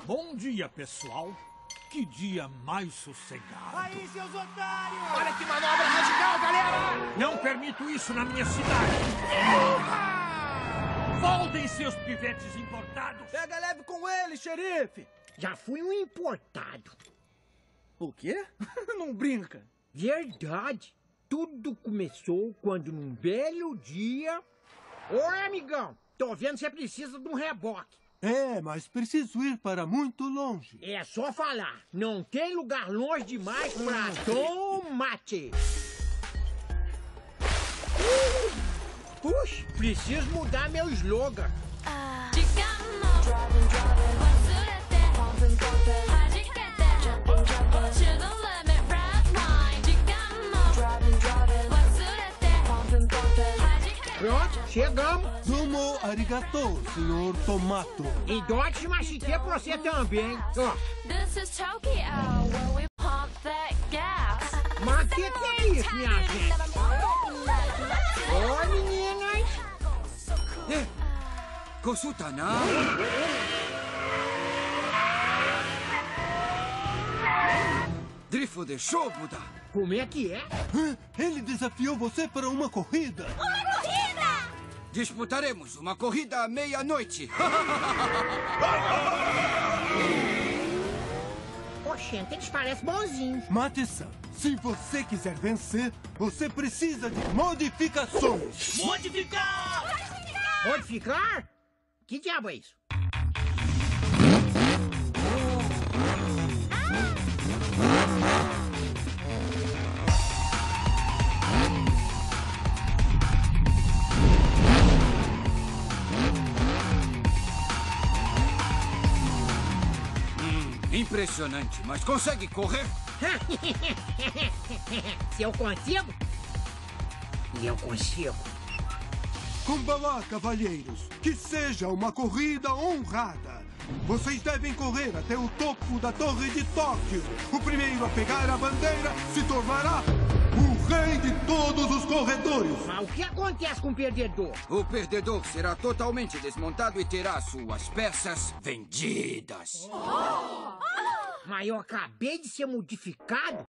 Bom dia, pessoal. Que dia mais sossegado. Aí, seus otários! Olha que manobra radical, galera! Não permito isso na minha cidade. Voltem, seus pivetes importados. Pega leve com ele, xerife! Já fui um importado. O quê? Não brinca. Verdade. Tudo começou quando num belo dia... Oi, amigão. Tô vendo que você precisa de um reboque. É, mas preciso ir para muito longe. É só falar. Não tem lugar longe demais pra tomate. Puxa, preciso mudar meu slogan. Pronto, chegamos. Domo arigato, senhor Tomato. E dote de machique pra você também. Ó. This is Tokyo, where we pump that gas. Mas que é isso, minha gente? Oi, meninas. Consulta, não? Drifo de Shobuda. Como é que é? Ele desafiou você para uma corrida. Disputaremos uma corrida à meia-noite. Oxente, eles parecem bonzinhos. Mate-san, se você quiser vencer, você precisa de modificações. Modificar? Que diabo é isso? Impressionante, mas consegue correr? Se eu consigo? E eu consigo. Kumbawa, cavalheiros, que seja uma corrida honrada. Vocês devem correr até o topo da Torre de Tóquio. O primeiro a pegar a bandeira se tornará o rei de todos os corredores. Mas o que acontece com o perdedor? O perdedor será totalmente desmontado e terá suas peças vendidas. Mas eu acabei de ser modificado?